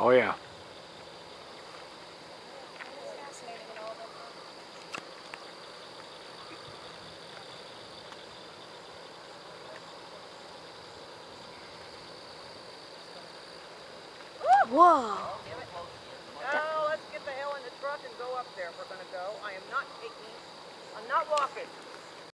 Oh yeah. Whoa. Oh, let's get the hell in the truck and go up there if we're going to go. I'm not walking.